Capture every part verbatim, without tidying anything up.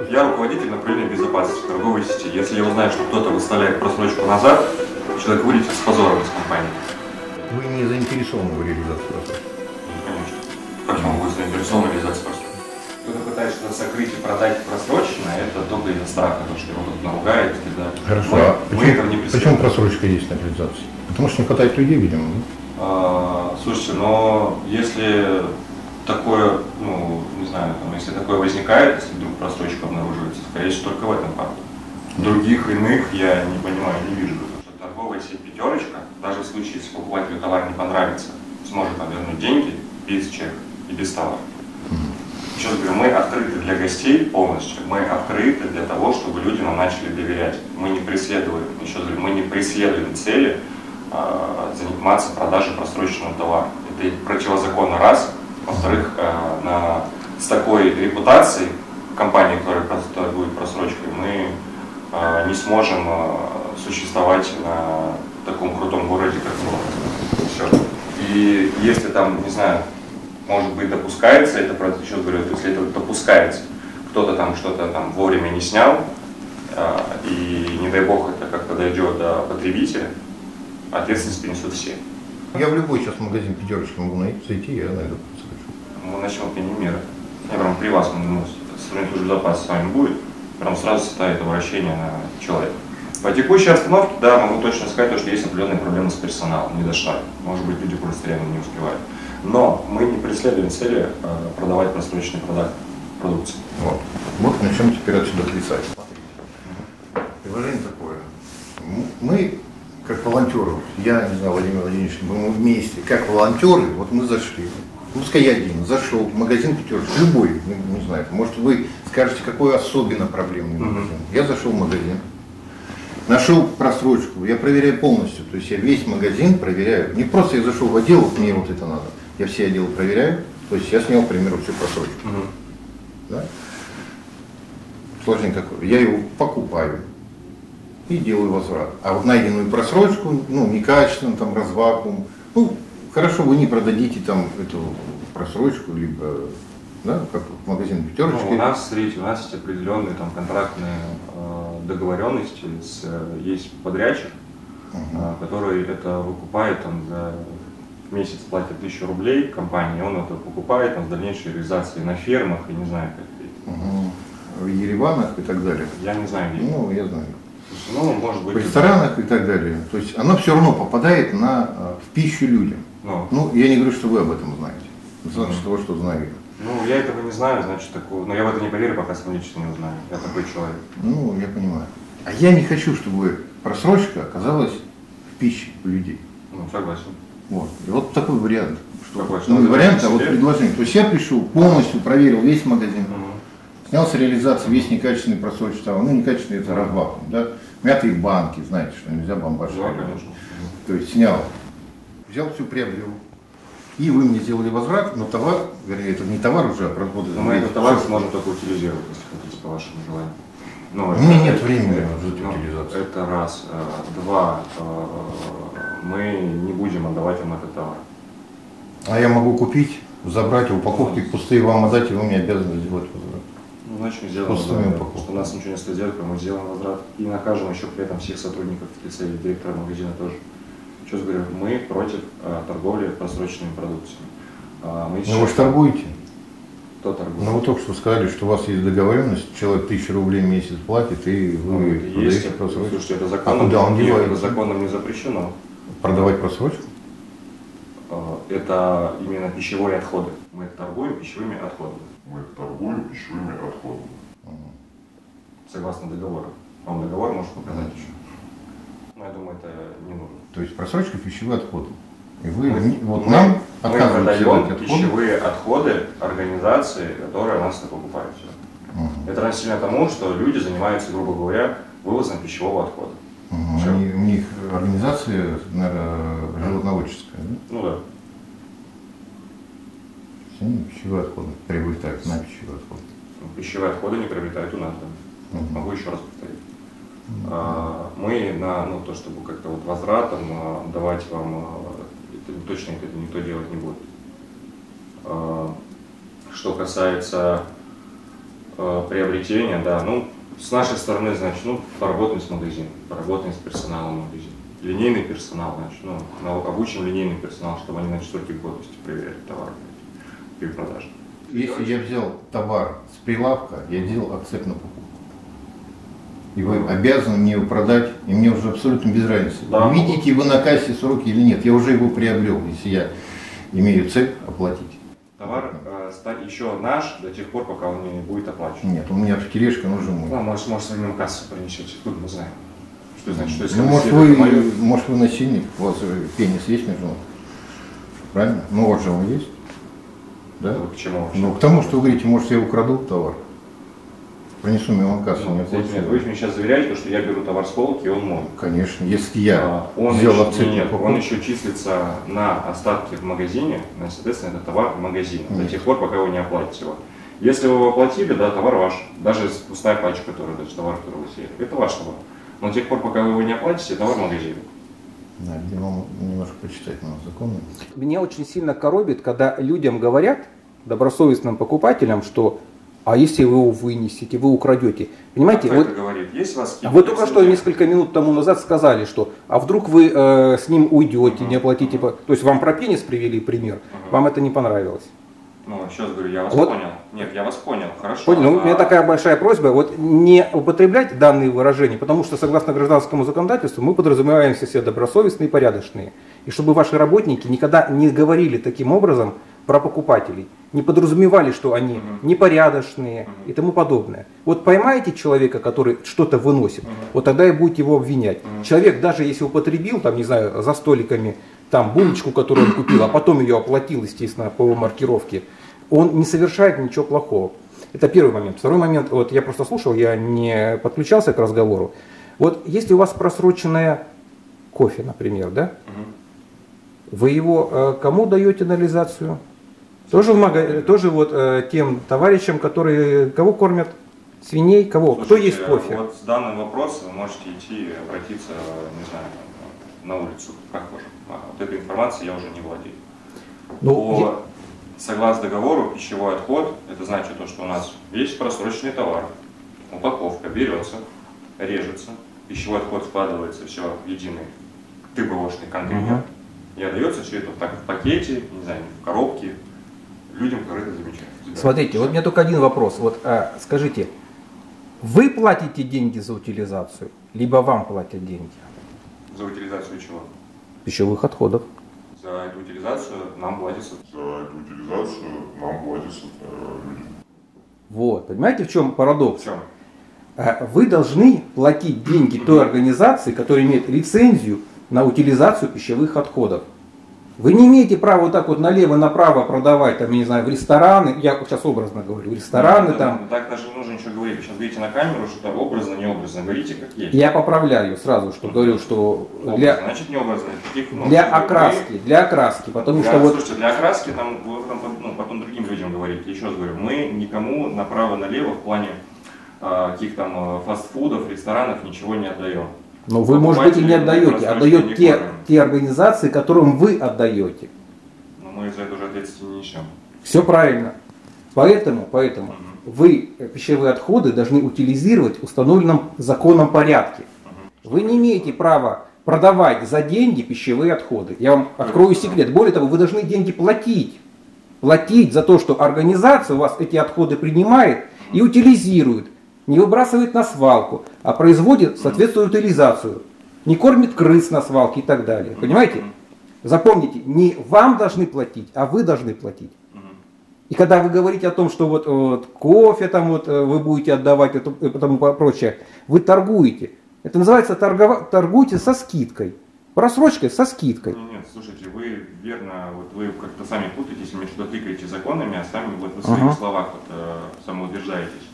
Я руководитель направления безопасности торговой сети. Если я узнаю, что кто-то выставляет просрочку назад, человек вылетит с позором из компании. Вы не заинтересованы в реализации просрочки? Конечно. Почему вы заинтересованы в реализации просрочки? Кто-то пытается что-то сокрыть и продать просроченно, это только из-за страха, потому что его кто-то наругает и так далее. Хорошо. Мы, а мы почему, этого не почему просрочка есть на реализации? Потому что не хватает людей, видимо. Да? А, слушайте, но если такое, ну, не знаю, там, если такое возникает, если вдруг просрочка обнаруживается, скорее всего, только в этом факте. Других иных я не понимаю, не вижу. Потому что торговая сеть «Пятерочка», даже в случае, если покупателю товар не понравится, сможет нам вернуть деньги без чека и без товара. Еще раз говорю, мы открыты для гостей полностью, мы открыты для того, чтобы люди нам начали доверять. Мы не преследуем, еще раз говорю, мы не преследуем цели э, заниматься продажей просроченного товара. Это противозаконно, раз. Во-вторых, э, на, с такой репутацией компании, которая торгует просрочкой, мы э, не сможем э, существовать на таком крутом городе, как Муром. Все. И если там, не знаю, может быть, допускается, это, еще говорю, если это допускается, кто-то там что-то там вовремя не снял, э, и, не дай бог, это как-то дойдет до потребителя, ответственность принесут все. Я в любой сейчас магазин «Пятерочки» могу найти, зайти, я найду. Мы начнем принять меры. Я прям при вас, ну, сотрудник службы безопасности с вами будет, прям сразу ставит обращение на человека. По текущей обстановке, да, могу точно сказать, что есть определенные проблемы с персоналом, не дошла. Может быть, люди просто реально не успевают. Но мы не преследуем цели э, продавать просроченные продукции. Вот. Вот начнем теперь отсюда плясать. Смотрите. Предложение такое. Мы, как волонтеры, я не знаю, Владимир Владимирович, мы вместе, как волонтеры, вот мы зашли. Пускай я один зашел в магазин «Пятерочка», любой, не, не знаю, может вы скажете, какой особенно проблемный магазин. Mm-hmm. Я зашел в магазин, нашел просрочку, я проверяю полностью, то есть я весь магазин проверяю. Не просто я зашел в отдел, вот мне вот это надо. Я все отделы проверяю, то есть я снял, к примеру, всю просрочку. Mm-hmm. Да? Сложнее такое. Я его покупаю и делаю возврат. А вот найденную просрочку, ну, некачественно, там, развакуум, ну, хорошо, вы не продадите там эту просрочку, либо, да, как в магазин «Пятерочки». Ну, у нас, смотрите, у нас есть определенные там контрактные э, договоренности, с, э, есть подрядчик, uh-huh. э, который это выкупает, там, за месяц платит тысячу рублей компании, он это покупает там, с дальнейшей реализацией на фермах, и не знаю, как. Uh-huh. В Ереванах и так далее. Я не знаю, где. Ну, я знаю. Ну, может быть, в ресторанах и так далее. То есть оно все равно попадает на, в пищу людям. Ну, ну, я не говорю, что вы об этом знаете. Значит, того, что знаю я. Ну, я этого не знаю, значит, такого. Но я в это не поверю, пока сам лично не узнаю. Я такой человек. Ну, я понимаю. А я не хочу, чтобы просрочка оказалась в пище у людей. Ну, согласен. Вот. И вот такой вариант. Что, какой, ну, не вариант, а вот себе? предложение. То есть я пришел, полностью проверил весь магазин. Угу. Снял с реализации весь некачественный просроченный товар. Ну, некачественный это развакуум, да. Мятые банки, знаете, что нельзя бомбашить. Да, конечно. То есть снял, взял все, приобрел. И вы мне сделали возврат, но товар, вернее, это не товар уже, а продукт. Но мы этот товар сможем только утилизировать, если хотите, по вашему желанию. Но У меня это, нет времени это, жить ну, утилизацию. Это раз. Два. Мы не будем отдавать вам этот товар. А я могу купить, забрать упаковки пустые, вам отдать, и вы мне обязаны сделать возврат. Ну, значит, мы сделаем возврат. Что у нас ничего не стоит делать, мы сделаем возврат. И накажем еще при этом всех сотрудников в лице директора магазина тоже. Еще раз говорю, мы против а, торговли просроченными продукциями. А, мы ну вы же торгуете. Кто торгует? Ну вы только что сказали, что у вас есть договоренность, человек тысячу рублей в месяц платит, и вы ну, продаете просрочку. Слушайте, это законом, а куда он нет, девается? Это законом не запрещено. Продавать просрочку? А, это именно пищевые отходы. Мы торгуем пищевыми отходами. Мы торгуем пищевыми отходами. Угу. Согласно договору. Вам договор может показать еще. Но я думаю, это не нужно. То есть просрочка пищевые отходы. И вы, мы, вот мы, нам мы продаем пищевые отходы организации, которые нас это покупают. Угу. Это равносильно тому, что люди занимаются, грубо говоря, вывозом пищевого отхода. Угу. Они, у них организация, наверное, животноводческая, да? Ну да. Они пищевые отходы приобретают на пищевые отходы. Пищевые отходы не приобретают у нас, да. Угу. Могу еще раз повторить. Угу. А, мы на ну, то, чтобы как-то вот возвратом а, давать вам, а, это, точно это никто делать не будет. А, что касается э, приобретения, да. Ну, с нашей стороны, значит, ну, поработаем с магазином, поработаем с персоналом магазина. Линейный персонал, значит, ну, обучим линейный персонал, чтобы они, значит, сроки годности проверяли товар при продаже. Если я взял товар с прилавка, я делал акцепт на покупку. И вы обязаны мне его продать, и мне уже абсолютно без разницы. Да. Видите вы на кассе сроки или нет, я уже его приобрел, если я имею цель оплатить. Товар э, еще наш до тех пор, пока он не будет оплачен. Нет, у меня тележка нужен мой. Ну, может, может, с вами кассу принесете, откуда мы знаем. Что значит, что если Ну, может, это вы, мое... может, вы насильник, у вас пенис есть между ног? Правильно? Ну, вот же он есть. Да? Ну, к чему вообще? Ну, к тому, что вы говорите, может, я украду товар. Принесу мимо кассу, Ну, не нет, оплачу. вы мне сейчас заверяете, что я беру товар с полки, и он мой. Конечно, если я А, он взял еще, акцепт нет, на покупку. он еще числится на остатки в магазине, ну, соответственно, это товар магазина, до Нет. тех пор, пока вы не оплатите его. Если вы его оплатили, да, товар ваш, даже пустая пачка, которая, даже товар, который вы съели, это ваш товар. Но до тех пор, пока вы его не оплатите, товар магазина. Да, где вам немножко почитать надо законы. Меня очень сильно коробит, когда людям говорят, добросовестным покупателям, что а если вы его вынесете, вы украдете. Понимаете, Кто вот, это говорит? Есть у вас какие-то вы только что прецеденты? несколько минут тому назад сказали, что а вдруг вы э, с ним уйдете, не оплатите. То есть вам про пенис привели пример, Мгм. вам это не понравилось. Ну, сейчас говорю, я вас Вот. понял. Нет, я вас понял, хорошо. Понял? Ну, у меня А, такая большая просьба, вот не употреблять данные выражения, потому что согласно гражданскому законодательству мы подразумеваем все добросовестные и порядочные. И чтобы ваши работники никогда не говорили таким образом про покупателей, не подразумевали, что они Мгм. непорядочные Мгм. и тому подобное. Вот поймаете человека, который что-то выносит, Мгм. вот тогда и будете его обвинять. Мгм. Человек, даже если употребил, там, не знаю, за столиками, там, булочку, которую он купил, а потом ее оплатил, естественно, по маркировке, он не совершает ничего плохого. Это первый момент. Второй момент, вот я просто слушал, я не подключался к разговору. Вот если у вас просроченное кофе, например, да, Мгм. вы его э, кому даете на реализацию? Тоже, в мага... Тоже вот э, тем товарищам, которые кого кормят? Свиней, кого? Кто Слушайте, есть кофе? Вот с данным вопросом вы можете идти обратиться, не знаю, на улицу к прохожим. А вот этой информацией я уже не владею. Ну, По, согласно договору, пищевой отход, это значит то, что у нас есть просроченный товар, упаковка берется, режется, пищевой отход складывается все в единый ТБОшный контейнер, Мгм. и отдается все это так в пакете, не знаю, в коробке, людям, которые это замечают. Смотрите, вот у меня только один вопрос. Вот а, скажите, вы платите деньги за утилизацию, либо вам платят деньги? За утилизацию чего? Пищевых отходов. За эту утилизацию нам платится. За эту утилизацию нам платятся э, люди. Вот, понимаете, в чем парадокс? В чем? А, Вы должны платить деньги той организации, которая имеет лицензию на утилизацию пищевых отходов. Вы не имеете права вот так вот налево-направо продавать, там, я не знаю, в рестораны, я сейчас образно говорю, в рестораны Ну, там. Так даже не нужно ничего говорить. Вы сейчас говорите на камеру, что там образно, не образно. Говорите как есть. Я поправляю сразу, что говорю, что Образно, для, значит не образно. Таких, ну, для вы- окраски, для окраски, потому Для- что вот Слушайте, для окраски там, вы потом, ну, потом другим людям говорите. Еще раз говорю, мы никому направо-налево в плане а, каких там а, фастфудов, ресторанов ничего не отдаем. ну, вы, может быть, и не Покупатели отдаете, просрочки отдает не те, кормим. те организации, которым вы отдаете. Но мы за это уже ответственность не несем. Все правильно. Поэтому, поэтому Мгм. вы э, пищевые отходы должны утилизировать в установленном законом порядке. Вы не имеете права продавать за деньги пищевые отходы. Я вам открою секрет. Более того, вы должны деньги платить. Платить за то, что организация у вас эти отходы принимает и утилизирует. Не выбрасывает на свалку, а производит соответствующую утилизацию. Не кормит крыс на свалке и так далее. Понимаете? Запомните, не вам должны платить, а вы должны платить. Мгм. И когда вы говорите о том, что вот, вот кофе там вот э, вы будете отдавать и то- и тому прочее, вы торгуете. Это называется торгова- торгуйте со скидкой. Просрочкой со скидкой. Нет, нет, слушайте, вы верно, вот вы как-то сами путаетесь, вы мне что-то тыкаете законами, а сами вот в своих Ага. словах вот, э, самоутверждаетесь.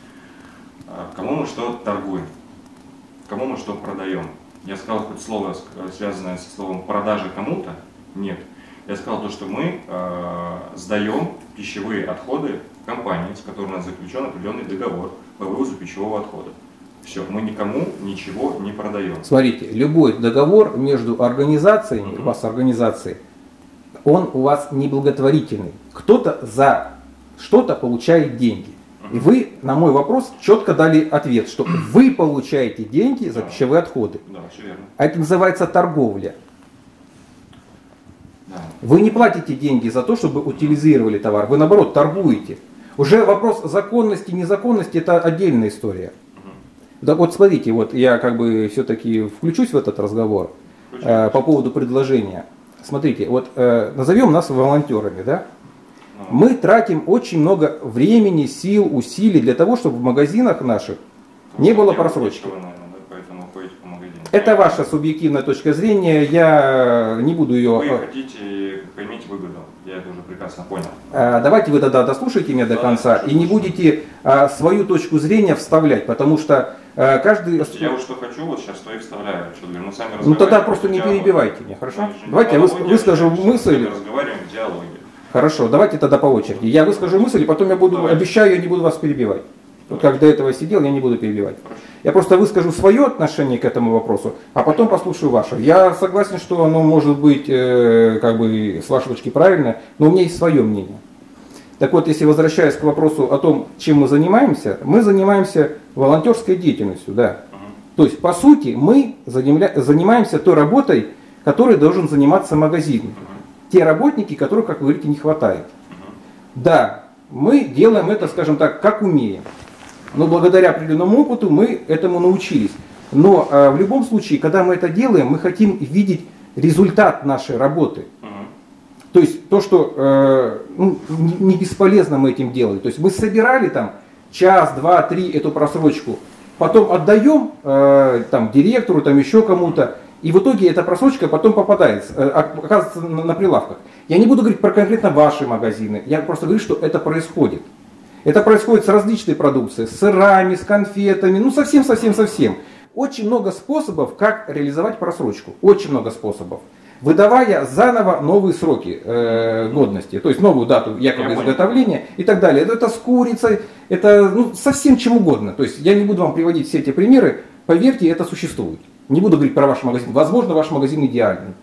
А кому мы что торгуем? Кому мы что продаем? Я сказал хоть слово, ск- связанное со словом продажа кому-то? Нет. Я сказал то, что мы э, сдаем пищевые отходы компании, с которой у нас заключен определенный договор по вывозу пищевого отхода. Все, мы никому ничего не продаем. Смотрите, любой договор между организациями, у вас организации, он у вас не благотворительный. Кто-то за что-то получает деньги. И вы на мой вопрос четко дали ответ, что вы получаете деньги за пищевые отходы. Да, все верно. А это называется торговля. Да. Вы не платите деньги за то, чтобы утилизировали товар. Вы наоборот торгуете. Уже вопрос законности, незаконности — это отдельная история. Так вот смотрите, вот я как бы все-таки включусь в этот разговор э, по поводу предложения. Смотрите, вот э, назовем нас волонтерами, да? Мы тратим очень много времени, сил, усилий для того, чтобы в магазинах наших не было просрочки. Это ваша субъективная точка зрения, я не буду ее... Вы хотите, поймите выгоду, я это уже прекрасно понял. Давайте вы тогда дослушайте меня до конца и не будете свою точку зрения вставлять, потому что каждый... Я вот что хочу, вот сейчас то и вставляю. Что, мы сами ну тогда просто не перебивайте меня, хорошо? Давайте я выскажу мысль. Разговариваем в диалоге. Хорошо, давайте тогда по очереди. Я выскажу мысль, и потом я буду, давайте. Обещаю, я не буду вас перебивать. Вот как до этого сидел, я не буду перебивать. Я просто выскажу свое отношение к этому вопросу, а потом послушаю ваше. Я согласен, что оно может быть, э, как бы, с вашей точки правильно, но у меня есть свое мнение. Так вот, если возвращаясь к вопросу о том, чем мы занимаемся, мы занимаемся волонтерской деятельностью, да. То есть, по сути, мы занимаемся той работой, которой должен заниматься магазин. Те работники, которых, как вы говорите, не хватает. Да, мы делаем это, скажем так, как умеем. Но благодаря определенному опыту мы этому научились. Но э, в любом случае, когда мы это делаем, мы хотим видеть результат нашей работы. То есть то, что э, ну, не бесполезно мы этим делаем. То есть мы собирали там час, два, три эту просрочку, потом отдаем э, там, директору, там, еще кому-то, и в итоге эта просрочка потом попадает, э, оказывается на, на прилавках. Я не буду говорить про конкретно ваши магазины, я просто говорю, что это происходит. Это происходит с различной продукцией, с сырами, с конфетами, ну совсем-совсем-совсем. Очень много способов, как реализовать просрочку. Очень много способов. Выдавая заново новые сроки э, годности, то есть новую дату якобы изготовления и так далее. Это, это с курицей, это ну, совсем чем угодно. То есть я не буду вам приводить все эти примеры, поверьте, это существует. Не буду говорить про ваш магазин. Возможно, ваш магазин идеальный.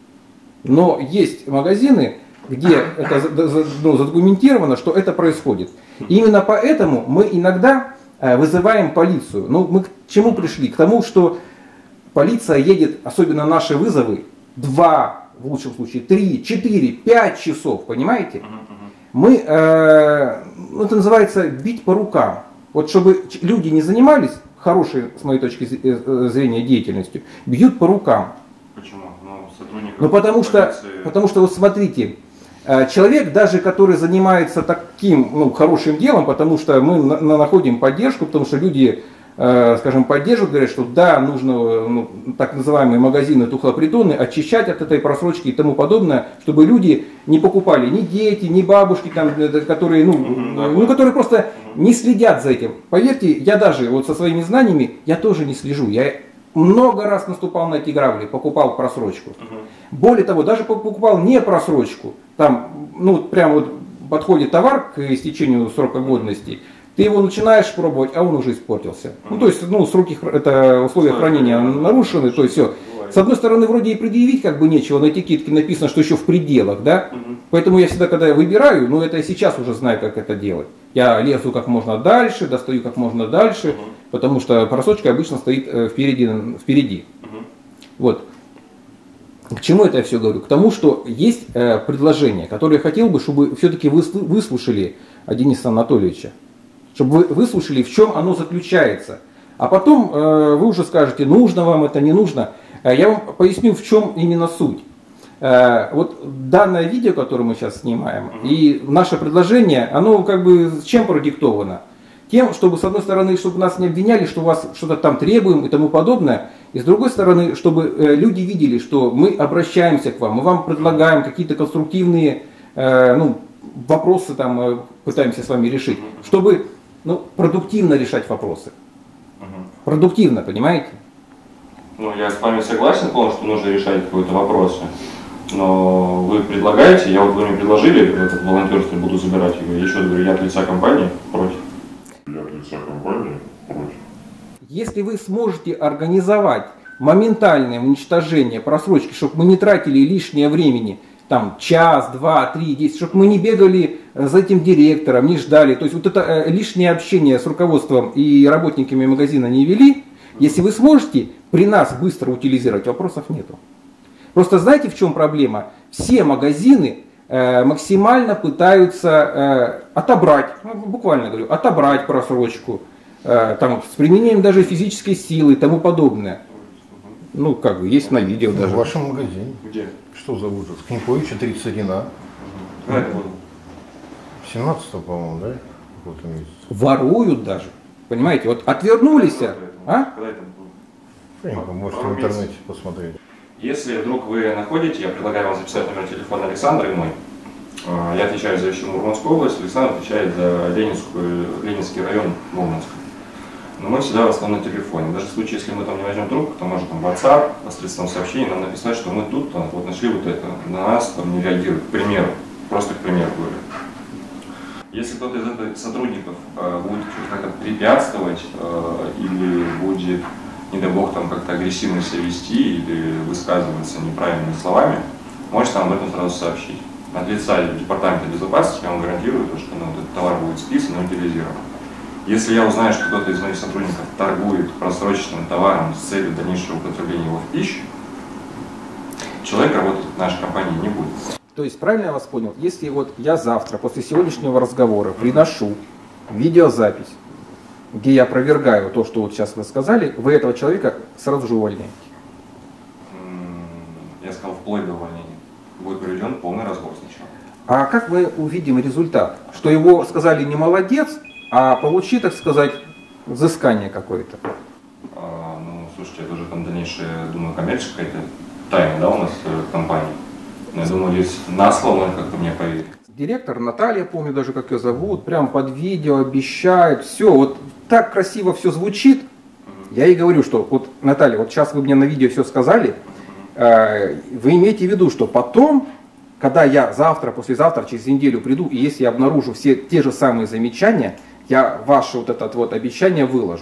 Но есть магазины, где это ну, задокументировано, что это происходит. И именно поэтому мы иногда вызываем полицию. Ну, мы к чему пришли? К тому, что полиция едет, особенно наши вызовы, два, в лучшем случае, три, четыре, пять часов, понимаете? Мы, э, это называется бить по рукам. Вот чтобы люди не занимались хорошей, с моей точки зрения, деятельностью, бьют по рукам. Почему? Ну, сотрудников ну потому что, полиции... потому что, вот смотрите, человек, даже который занимается таким ну, хорошим делом, потому что мы на, на, находим поддержку, потому что люди, э, скажем, поддерживают, говорят, что да, нужно ну, так называемые магазины тухлопритоны очищать от этой просрочки и тому подобное, чтобы люди не покупали ни дети, ни бабушки, там, которые, ну, mm-hmm, да, ну, которые просто mm-hmm. не следят за этим. Поверьте, я даже вот со своими знаниями, я тоже не слежу. Я много раз наступал на эти грабли, покупал просрочку. Uh-huh. Более того, даже покупал не просрочку. Там, ну, прям вот подходит товар к истечению срока годности, ты его начинаешь пробовать, а он уже испортился. Uh-huh. Ну, то есть, ну, сроки, это условия хранения нарушены, то есть все. С одной стороны, вроде и предъявить как бы нечего, на этикетке написано, что еще в пределах, да? Uh-huh. Поэтому я всегда, когда я выбираю, ну, это я сейчас уже знаю, как это делать. Я лезу как можно дальше, достаю как можно дальше, uh-huh. потому что просрочка обычно стоит впереди. впереди. Uh-huh. Вот. К чему это я все говорю? К тому, что есть э, предложение, которое я хотел бы, чтобы все-таки вы выслушали от Дениса Анатольевича. Чтобы вы выслушали, в чем оно заключается. А потом э, вы уже скажете, нужно вам это, не нужно. Я вам поясню, в чем именно суть. Вот данное видео, которое мы сейчас снимаем, и наше предложение, оно как бы чем продиктовано? Тем, чтобы с одной стороны, чтобы нас не обвиняли, что у вас что-то там требуем и тому подобное, и с другой стороны, чтобы люди видели, что мы обращаемся к вам, мы вам предлагаем какие-то конструктивные ну, вопросы, там, пытаемся с вами решить, чтобы ну, продуктивно решать вопросы. Продуктивно, понимаете? Ну, я с вами согласен полностью, что нужно решать какой-то вопрос. Но вы предлагаете, я вот вы мне предложили, этот волонтерство буду забирать его, я еще говорю, я от лица компании против. Я от лица компании против. Если вы сможете организовать моментальное уничтожение просрочки, чтобы мы не тратили лишнее времени, там час, два, три, десять, чтобы мы не бегали за этим директором, не ждали. То есть вот это э, лишнее общение с руководством и работниками магазина не вели. Если вы сможете при нас быстро утилизировать, вопросов нету. Просто знаете, в чем проблема? Все магазины э, максимально пытаются э, отобрать, ну, буквально говорю, отобрать просрочку, э, там, с применением даже физической силы и тому подобное. Ну, как бы, есть на видео даже. В вашем магазине. Где? Что за ужас? Книповича тридцать один А. Когда это было? семнадцатого, по-моему, да? Какого-то месяца. Воруют даже. Понимаете, вот отвернулись. А? Когда это было? Я не помню, можете Пару в интернете посмотреть. Если вдруг вы находите, я предлагаю вам записать номер телефона Александра и мой. Э, Я отвечаю за всю Мурманскую область, Александр отвечает за Ленинскую, Ленинский район Мурманска. Но мы всегда в основном на телефоне. Даже в случае, если мы там не возьмем трубку, то можно там WhatsApp, посредством сообщений нам написать, что мы тут, там, вот нашли вот это, на нас там не реагируют. К примеру, просто к примеру говорю. Если кто-то из этих сотрудников э, будет как-то препятствовать э, или будет, не дай бог, там как-то агрессивно себя вести или высказываться неправильными словами, можете нам об этом сразу сообщить. От лица департамента безопасности я вам гарантирую, что ну, этот товар будет списан и утилизирован. Если я узнаю, что кто-то из моих сотрудников торгует просроченным товаром с целью дальнейшего употребления его в пищу, человек работать в нашей компании не будет. То есть, правильно я вас понял, если вот я завтра после сегодняшнего разговора приношу видеозапись, где я опровергаю то, что вот сейчас вы сказали, вы этого человека сразу же увольняете? Я сказал, вплоть до увольнения. Будет проведен полный разбор сначала. А как мы увидим результат? Что его сказали не молодец, а получи, так сказать, взыскание какое-то? А, ну, слушайте, это уже там дальнейшая, думаю, коммерческая какая-то тайна, да, у нас в компании. Я думаю, здесь на слово он как-то мне поверит. Директор Наталья, помню даже, как ее зовут, прям под видео обещает, все, вот так красиво все звучит. Я ей говорю, что вот, Наталья, вот сейчас вы мне на видео все сказали, э, вы имеете в виду, что потом, когда я завтра, послезавтра, через неделю приду, и если я обнаружу все те же самые замечания, я ваше вот это вот обещание выложу.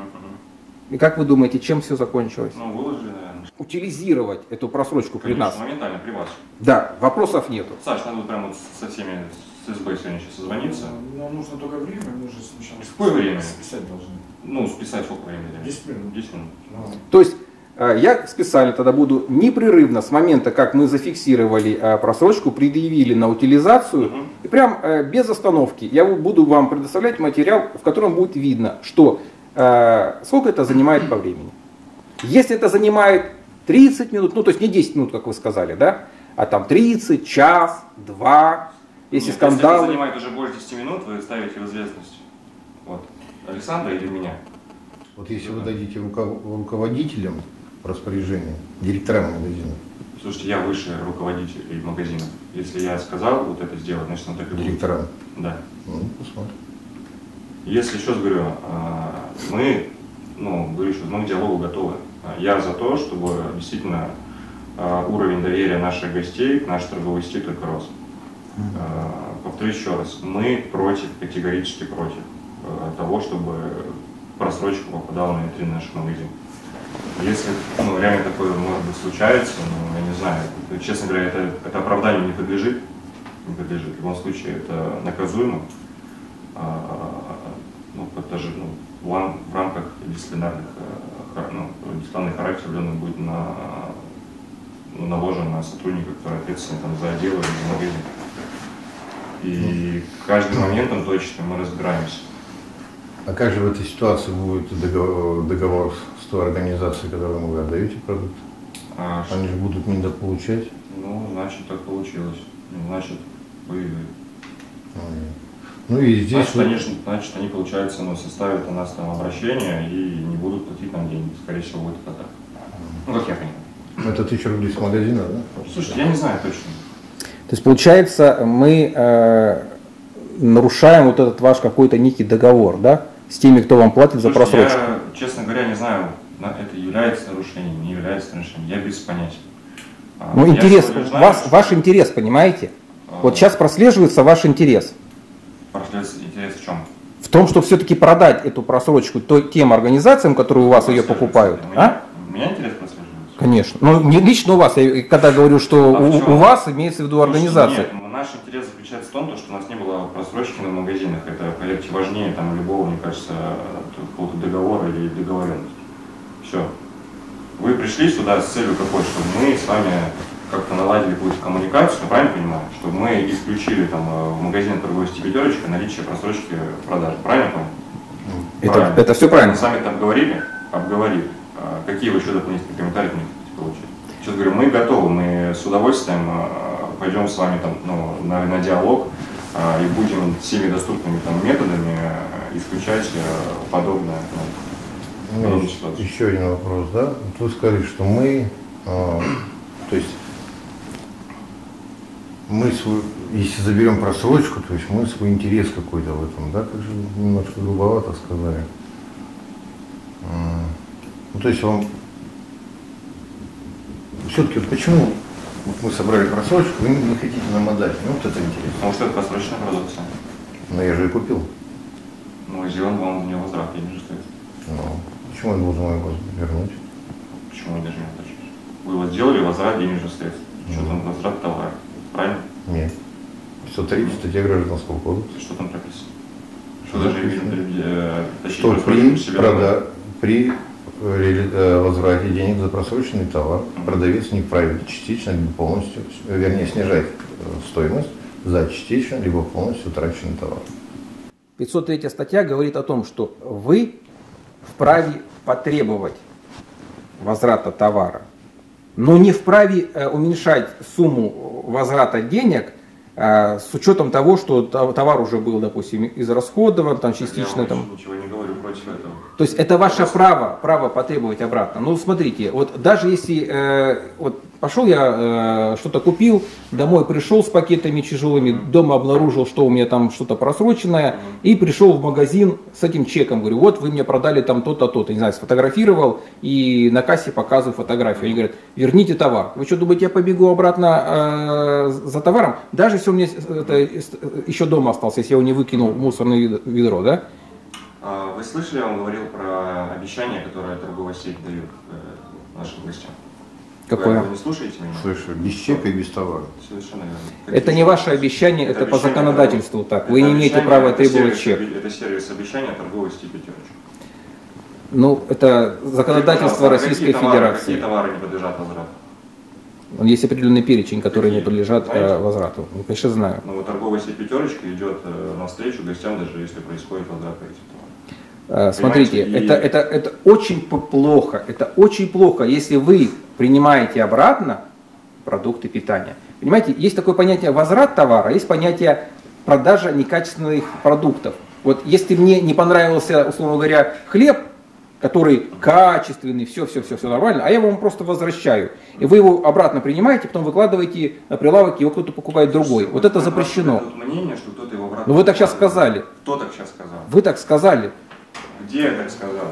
И как вы думаете, чем все закончилось? Ну, выложили, наверное. Утилизировать эту просрочку при Конечно, нас. моментально, при вас. Да, вопросов нету. Саш, надо вот прямо вот со всеми, с СБ сегодня сейчас созвониться. Нам нужно только время, мы же сначала Какое время? списать должны. Ну, списать сколько времени? десять минут. десять минут. Ну, То есть э, я специально тогда буду непрерывно с момента, как мы зафиксировали э, просрочку, предъявили на утилизацию, Мгм. и прям э, без остановки я буду вам предоставлять материал, в котором будет видно, что э, сколько это занимает по времени. Если это занимает тридцать минут, ну то есть не десять минут, как вы сказали, да, а там тридцать, час, два, если Нет, скандалы. Если это занимает уже больше десяти минут, вы ставите в известность вот, Александра или меня. Вот если вы дадите руков- руководителям распоряжение, директорам магазина, Слушайте, я выше руководителей магазина. Если я сказал вот это сделать, значит он так и будет. директорам, Да. ну, посмотрим. Если еще раз говорю, а, мы, ну, говорю, что мы к диалогу готовы. А, Я за то, чтобы действительно а, уровень доверия наших гостей к нашей торговой сети только рос. А, Повторюсь еще раз, мы против, категорически против а, того, чтобы просрочка попадала на витрины наших магазинов. Если ну, реально такое может быть случается, ну, я не знаю, честно говоря, это, это оправданию не подлежит, не подлежит. В любом случае это наказуемо. А, ну, это же ну, в, рам- в рамках дисциплинарных, э, хар- ну, дисциплинарный характер определенно будет на, ну, наложен на сотрудника, который ответственен там, за отдел или за магазин. И каждым моментом точно мы разбираемся. А как же в этой ситуации будет договор, договор с той организацией, которой вы отдаете продукт? А, ш- Они же будут недополучать. ну, значит, так получилось. Ну, значит, вы, Ну и здесь значит, вы- они, ж- значит, они, получается, ну, составят у нас там обращение и не будут платить нам деньги. Скорее всего, будет это так. Ну, как я понимаю. это тысяча рублей с магазина, да? Слушайте, я не знаю точно. То есть получается мы э, нарушаем вот этот ваш какой-то некий договор, да, с теми, кто вам платит за Слушайте, просрочку. я, честно говоря, не знаю, на- это является нарушением, не является нарушением. Я без понятия. А, Ну я интерес, всего лишь знаю, вас, что- ваш интерес, понимаете? А, Вот сейчас прослеживается ваш интерес прослеживается интерес в чем? в том, что все-таки продать эту просрочку то- тем организациям, которые у вас ее покупают. У меня, А? у меня интерес прослеживается. Конечно. Ну, не лично у вас. Я когда говорю, что А у, почему? у вас имеется в виду организация. Слушайте, нет, наш интерес заключается в том, что у нас не было просрочки на магазинах. Это, поверьте, важнее там, любого, мне кажется, какого-то договора или договоренности. Все. Вы пришли сюда с целью какой, чтобы мы с вами как-то наладили какую-то коммуникацию, правильно понимаю? Чтобы мы исключили там, в магазине торговой сети «Пятерочка» наличие просрочки продажи. Правильно понял? Это, Правильно. это все правильно. Мы сами это обговорили, обговорили. А какие вы еще дополнительные комментарии мне хотите получить? Сейчас говорю, мы готовы, мы с удовольствием пойдем с вами там, ну, на, на диалог и будем всеми доступными там, методами исключать подобное. Ну, Ну, еще один вопрос, да? Вот вы сказали, что мы, э, то есть мы свой, если заберем просрочку, то есть мы свой интерес какой-то в этом, да? Как же немножко грубовато сказали. Э, ну, то есть вам все-таки почему вот мы собрали просрочку, вы не хотите нам отдать? Ну вот это интересно. Потому что это просроченная продукция. Но я же ее купил. Ну, сделан вам в нее возврат, я не стоит. Ну, почему я должен его вернуть? Почему я даже не оплачиваю? Вы вот сделали возврат денежных средств. Что там возврат товара? Правильно? Нет. сто третья статья Гражданского кодекса. Что там прописано? Что даже видно, точнее, Что при, просрочку себя. прода, при э, возврате денег за просроченный товар продавец не вправе частично либо полностью, вернее, снижать стоимость за частично либо полностью утраченный товар. пятьсот третья статья говорит о том, что вы вправе потребовать возврата товара, но не вправе э, уменьшать сумму возврата денег э, с учетом того, что товар уже был, допустим, израсходован, там частично Я там. ничего не говорю против этого. То есть это ваше право, право потребовать обратно. Ну смотрите, вот даже если э, вот пошел я э, что-то купил, домой пришел с пакетами тяжелыми, дома обнаружил, что у меня там что-то просроченное, и пришел в магазин с этим чеком, говорю, вот вы мне продали там то-то, то-то, не знаю, сфотографировал и на кассе показываю фотографию. Они говорят, верните товар. Вы что, думаете, я побегу обратно э, за товаром? Даже если у меня это, еще дома остался, если я его не выкинул в мусорное ведро, да? Вы слышали, я вам говорил про обещания, которые торговая сеть дает нашим гостям? Какое? Вы не слушаете меня? Слышу, без чека и без товара. Совершенно верно. Это не ваше обещание, это, это по обещание, законодательству так. Вы это не имеете обещание, права это требовать сервис, чек. Это сервис обещания торговой сети «Пятерочка». Ну, это законодательство Скажите, Российской какие товары, Федерации. Какие товары не подлежат возврату? Есть определенный перечень, которые Какие? не подлежат Знаете? э, возврату. Ну, конечно, знаю. Ну, вот торговая сеть «Пятерочка» идет э, навстречу гостям, даже если происходит возврат этих товаров. Э, смотрите, Понимаете, это, и- это, это очень п- плохо. Это очень плохо, если вы принимаете обратно продукты питания. Понимаете, есть такое понятие возврат товара, есть понятие продажа некачественных продуктов. Вот если мне не понравился, условно говоря, хлеб, который качественный, все, все, все, все нормально, а я вам просто возвращаю. И вы его обратно принимаете, потом выкладываете на прилавок, его кто-то покупает другой. Вот это запрещено. Тут мнение, что кто-то его обратно... Ну вы так сейчас сказали. Кто так сейчас сказал? Вы так сказали. Где я так сказал?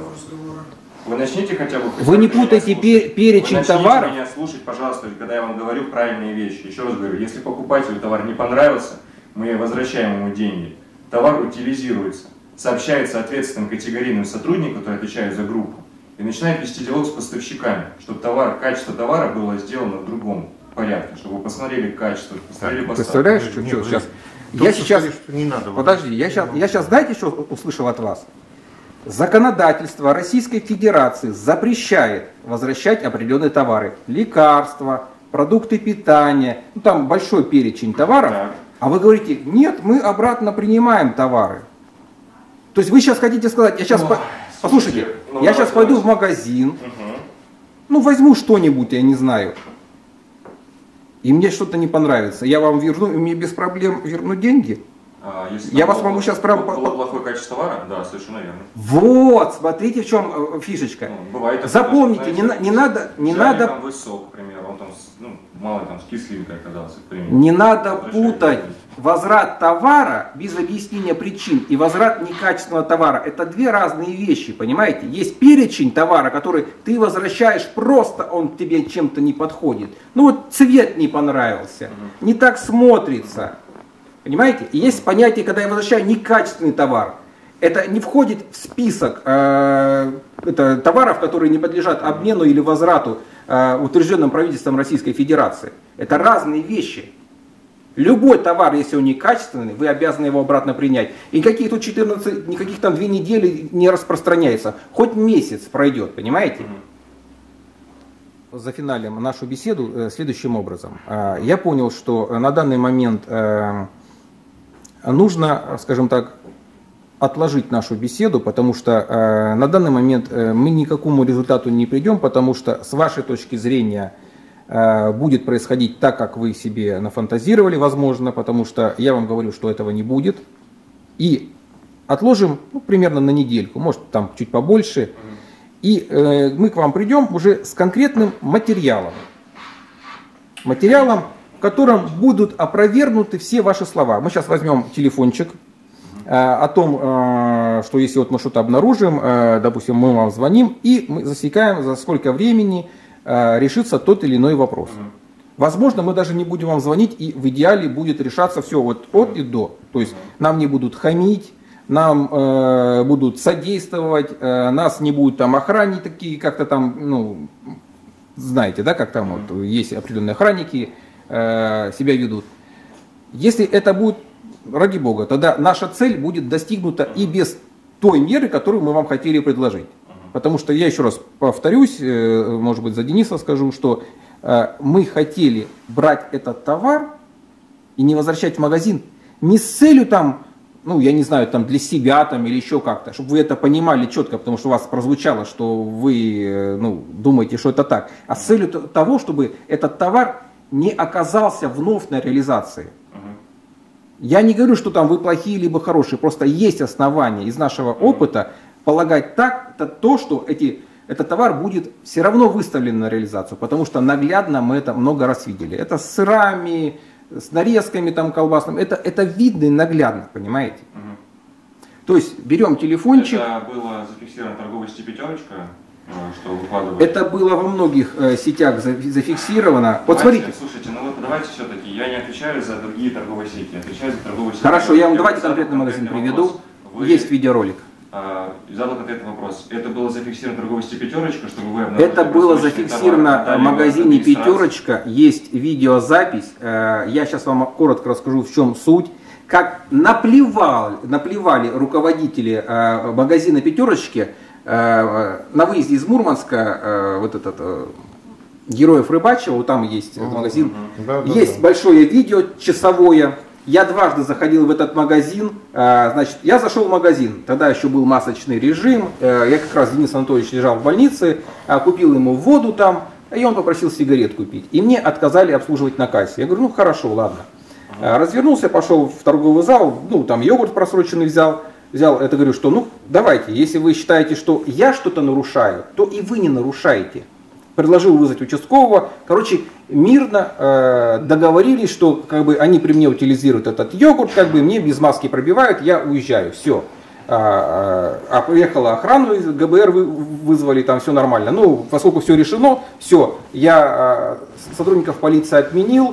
Вы начните хотя бы... Вы не путайте меня пе- слушать. перечень Вы начните товаров. меня слушать, пожалуйста, когда я вам говорю правильные вещи. Еще раз говорю, если покупателю товар не понравился, мы возвращаем ему деньги. Товар утилизируется, сообщается ответственным категорийным сотрудникам, которые отвечают за группу, и начинает вести диалог с поставщиками, чтобы товар, качество товара было сделано в другом порядке, чтобы вы посмотрели качество, посмотрели поставку. Представляешь, что, Нет, что вы- сейчас? Только Я сейчас... сказали, что не надо Подожди, я сейчас, я сейчас, знаете, что услышал от вас? Законодательство Российской Федерации запрещает возвращать определенные товары. Лекарства, продукты питания, ну там большой перечень товаров. Так. А вы говорите, нет, мы обратно принимаем товары. То есть вы сейчас хотите сказать, я сейчас, Ой, по- послушайте, слушайте, ну, я сейчас давайте, пойду в давайте. магазин, Мгм. ну возьму что-нибудь, я не знаю, и мне что-то не понравится, я вам верну, и мне без проблем верну деньги. А, если Я там вас было- могу сейчас прям было по- плохое качество товара? Да, совершенно верно. Вот, смотрите, в чем э, фишечка. Ну, бывает такое, Запомните, что, не, на- не надо, не взяли надо, там высок, к примеру, он там, с- ну, мало там, с кислинкой оказался, к примеру. не надо Возвращаем путать деньги. возврат товара без объяснения причин и возврат некачественного товара. Это две разные вещи, понимаете? Есть перечень товара, который ты возвращаешь просто, он тебе чем-то не подходит. Ну вот цвет не понравился, не так смотрится. Понимаете? И есть понятие, когда я возвращаю некачественный товар. Это не входит в список э, это, товаров, которые не подлежат обмену или возврату, э, утвержденным правительством Российской Федерации. Это разные вещи. Любой товар, если он некачественный, вы обязаны его обратно принять. И никаких тут четырнадцать, никаких там две недели не распространяется. Хоть месяц пройдет, понимаете? Зафиналим нашу беседу э, следующим образом. Э, я понял, что на данный момент э, нужно, скажем так, отложить нашу беседу, потому что э, на данный момент э, мы ни к какому результату не придем, потому что с вашей точки зрения э, будет происходить так, как вы себе нафантазировали, возможно, потому что я вам говорю, что этого не будет. И отложим ну, примерно на недельку, может там чуть побольше. И э, мы к вам придем уже с конкретным материалом. Материалом, в котором будут опровергнуты все ваши слова. Мы сейчас возьмем телефончик э, о том, э, что если вот мы что-то обнаружим, э, допустим, мы вам звоним, и мы засекаем, за сколько времени э, решится тот или иной вопрос. Возможно, мы даже не будем вам звонить, и в идеале будет решаться все вот от и до. То есть нам не будут хамить, нам э, будут содействовать, э, нас не будут там охранники такие, как-то там, ну, знаете, да, как там вот есть определенные охранники, э, себя ведут. Если это будет, ради бога, тогда наша цель будет достигнута и без той меры, которую мы вам хотели предложить. Потому что я еще раз повторюсь, э, может быть, за Дениса скажу, что э, мы хотели брать этот товар и не возвращать в магазин не с целью там, ну, я не знаю, там для себя там или еще как-то, чтобы вы это понимали четко, потому что у вас прозвучало, что вы, ну, думаете, что это так, а с целью того, чтобы этот товар не оказался вновь на реализации. Я не говорю, что там вы плохие либо хорошие, просто есть основания из нашего опыта полагать так, это то, что эти, этот товар будет все равно выставлен на реализацию, потому что наглядно мы это много раз видели. Это с сырами, с нарезками там колбасными, это, это видно и наглядно, понимаете? Угу. То есть берем телефончик. Это было зафиксировано в торговой сети «Пятерочка», что выкладывали? Это было во многих э, сетях зафиксировано. Вот давайте, смотрите. Слушайте, ну вот давайте все-таки, я не отвечаю за другие торговые сети, я отвечаю за торговые сети. Хорошо, я вам давайте конкретный магазин приведу. Вы, Есть видеоролик. Э, задал конкретный вопрос. Это было зафиксировано в торговой сети «Пятерочка», чтобы вы обнаружили? Это было зафиксировано в магазине «Пятерочка». Есть видеозапись. Э, я сейчас вам коротко расскажу, в чем суть. Как наплевали, наплевали руководители э, магазина «Пятерочки» э, на выезде из Мурманска, э, вот этот э, Героев Рыбачьего, вот там есть mm-hmm. магазин, да, да, есть да. большое видео часовое. Я дважды заходил в этот магазин, э, значит, я зашел в магазин, тогда еще был масочный режим, э, я как раз, Денис Анатольевич лежал в больнице, э, купил ему воду там, и он попросил сигарет купить, и мне отказали обслуживать на кассе. Я говорю, ну хорошо, ладно. Развернулся, пошел в торговый зал, ну там йогурт просроченный взял, взял, это говорю, что ну давайте, если вы считаете, что я что-то нарушаю, то и вы не нарушаете. Предложил вызвать участкового, короче, мирно э, договорились, что как бы они при мне утилизируют этот йогурт, как бы мне без маски пробивают, я уезжаю, все. А, а, а приехала охрану из ГБР, вы, вызвали, там все нормально. Ну, поскольку все решено, все, я а, сотрудников полиции отменил,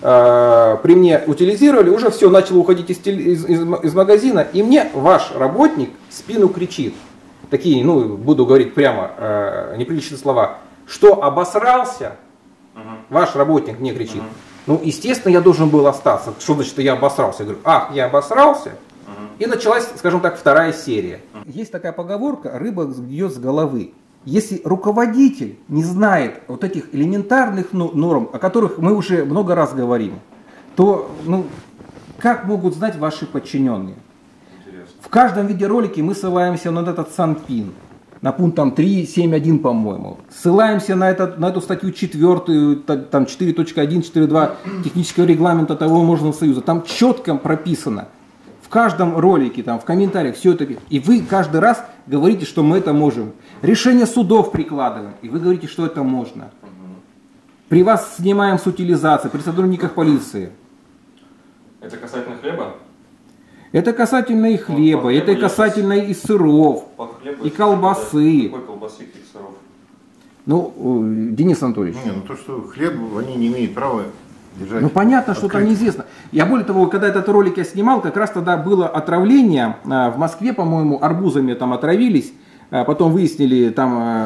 при мне утилизировали, уже все, начал уходить из, из, из, из магазина, и мне ваш работник в спину кричит, такие, ну, буду говорить прямо, э, неприличные слова, что обосрался, uh-huh. ваш работник мне кричит. Uh-huh. Ну, естественно, я должен был остаться. Что значит, что я обосрался? Я говорю, ах, я обосрался. Uh-huh. И началась, скажем так, вторая серия. Uh-huh. Есть такая поговорка, рыба гниет с головы. Если руководитель не знает вот этих элементарных норм, о которых мы уже много раз говорим, то ну, как могут знать ваши подчиненные? Интересно. В каждом видеоролике мы ссылаемся на этот Санпин, на пункт там, три семь один, по-моему. Ссылаемся на, этот, на эту статью четвертую, там четыре точка один, четыре точка два технического регламента Таможенного союза. Там четко прописано. В каждом ролике, там, в комментариях все это. И вы каждый раз говорите, что мы это можем. Решение судов прикладываем, и вы говорите, что это можно. При вас снимаем с утилизации, при сотрудниках полиции. Это касательно хлеба? Это касательно и хлеба, ну, это касательно и сыров, и колбасы. Какой колбасы, каких сыров? Ну, Денис Анатольевич. Не, ну то, что хлеб, они не имеют права держать. Ну понятно, что там неизвестно. Я более того, когда этот ролик я снимал, как раз тогда было отравление. В Москве, по-моему, арбузами там отравились. Потом выяснили, там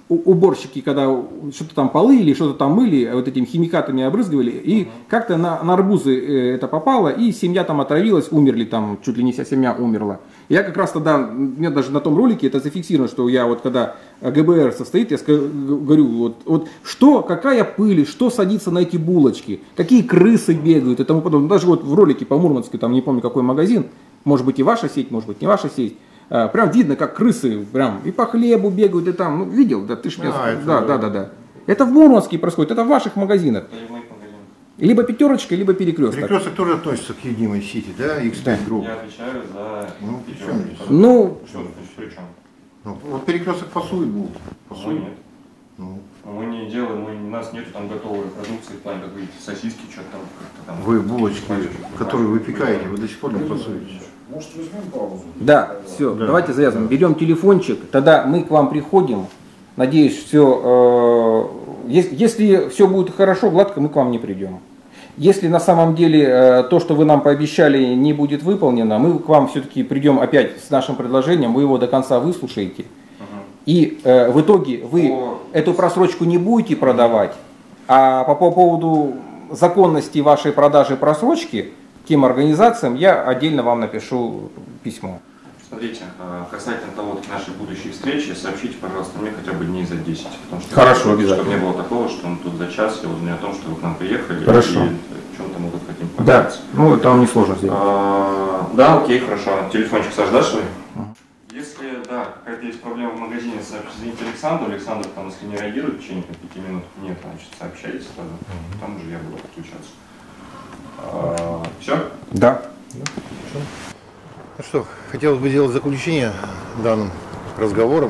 у- уборщики, когда что-то там полы или что-то там мыли, вот этими химикатами обрызгивали, и uh-huh. как-то на, на арбузы это попало, и семья там отравилась, умерли там, чуть ли не вся семья умерла. Я как раз тогда, у меня даже на том ролике это зафиксировано, что я вот когда ГБР состоит, я говорю, вот, вот что, какая пыль, что садится на эти булочки, какие крысы бегают и тому подобное. Даже вот в ролике по Мурманску, там не помню какой магазин, может быть и ваша сеть, может быть не ваша сеть, прям видно, как крысы прям и по хлебу бегают, и там, ну видел, да, ты ж меня, а, да, да, да, да. Это в Мурманске происходит, это в ваших магазинах. Либо пятерочка, либо перекресток. Перекресток тоже относится к единой сети, да, икс пять групп. Я отвечаю за ну, пятерочку. Ну, что, при чем? Ну, вот перекресток фасует будут. Фасует? Нет. Ну. Мы не делаем, мы, у нас нету там готовой продукции, в плане какие-то сосиски, что-то там, там. Вы булочки, которые вы пекаете, вы до сих пор не фасуете. Может, возьмем паузу? Да, все, да. Давайте завязываем. Берем телефончик, тогда мы к вам приходим. Надеюсь, все, э, если, если все будет хорошо, гладко, мы к вам не придем. Если на самом деле э, то, что вы нам пообещали, не будет выполнено, мы к вам все-таки придем опять с нашим предложением, вы его до конца выслушаете. Uh-huh. И э, в итоге вы oh. эту просрочку не будете продавать, а по, по поводу законности вашей продажи просрочки тем организациям я отдельно вам напишу письмо. Смотрите, касательно того, вот, нашей будущей встречи, сообщите, пожалуйста, мне хотя бы дней за десять. Потому что Хорошо, я, обязательно. Чтобы не было такого, что мы тут за час, я узнаю о том, что вы к нам приехали. Хорошо. И в чем-то мы тут хотим поговорить. Да, ну это вам не сложно сделать. А, да, окей, хорошо. Телефончик Саш, дашь свой? Uh-huh. Если, да, какая-то есть проблема в магазине, сообщите Александру. Александр, там, если не реагирует в течение пяти минут, нет, значит, сообщайте сразу. Uh-huh. Там уже я буду подключаться. А, все? Да. Все. Ну что, хотелось бы сделать заключение данным разговором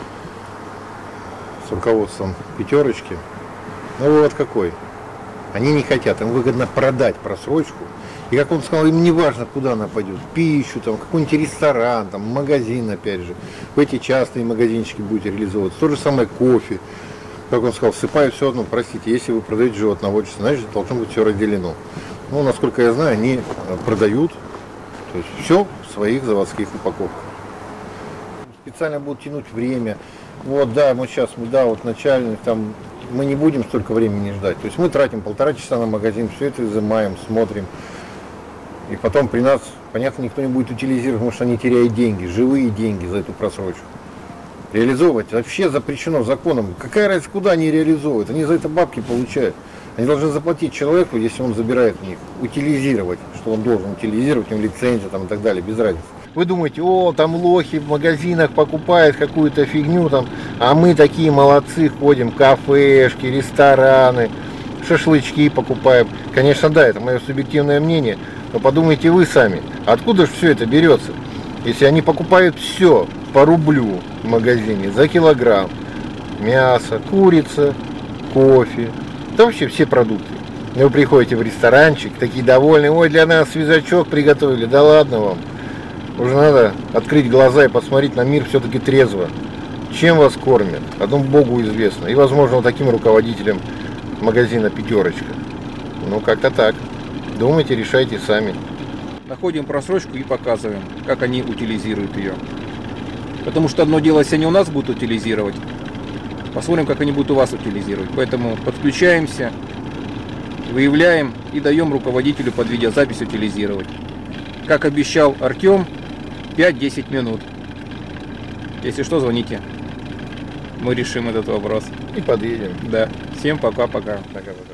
с руководством пятерочки. Ну вот какой. Они не хотят, им выгодно продать просрочку. И как он сказал, им не важно, куда она пойдет. Пищу, там, какой-нибудь ресторан, там, магазин, опять же. В эти частные магазинчики будете реализовываться. То же самое кофе. Как он сказал, всыпают все одно. Простите, если вы продаете животноводство, значит, должно быть все разделено. Ну, насколько я знаю, они продают, то есть все в своих заводских упаковках. Специально будут тянуть время. Вот, да, мы сейчас, да, вот начальник, там, мы не будем столько времени ждать. То есть мы тратим полтора часа на магазин, все это изымаем, смотрим. И потом при нас, понятно, никто не будет утилизировать, потому что они теряют деньги, живые деньги за эту просрочку. Реализовывать вообще запрещено законом. Какая разница, куда они реализовывают? Они за это бабки получают. Они должны заплатить человеку, если он забирает у них, утилизировать, что он должен утилизировать, у него лицензия там, и так далее, без разницы. Вы думаете, о, там лохи в магазинах покупают какую-то фигню, там, а мы такие молодцы, ходим, кафешки, рестораны, шашлычки покупаем. Конечно, да, это мое субъективное мнение, но подумайте вы сами, откуда же все это берется? Если они покупают все по рублю в магазине за килограмм, мясо, курица, кофе, да вообще все продукты. Вы приходите в ресторанчик, такие довольные, ой, для нас свежачок приготовили, да ладно вам. Уже надо открыть глаза и посмотреть на мир все-таки трезво. Чем вас кормят? Одному Богу известно. И, возможно, вот таким руководителем магазина «Пятерочка». Ну, как-то так. Думайте, решайте сами. Находим просрочку и показываем, как они утилизируют ее. Потому что одно дело, если они у нас будут утилизировать, посмотрим, как они будут у вас утилизировать. Поэтому подключаемся, выявляем и даем руководителю под видеозапись утилизировать. Как обещал Артем, пять-десять минут. Если что, звоните. Мы решим этот вопрос. И подъедем. Да. Всем пока-пока.